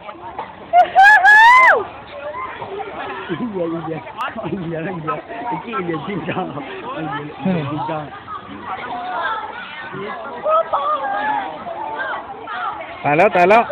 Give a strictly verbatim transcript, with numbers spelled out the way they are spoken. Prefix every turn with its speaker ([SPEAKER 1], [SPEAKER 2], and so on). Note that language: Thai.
[SPEAKER 1] อินเดียอินเดียอินเดียอินเดียไอ้กี้อินเดียจริงจังอินเดียจริงจัง
[SPEAKER 2] ตายแล้วตายแล้ว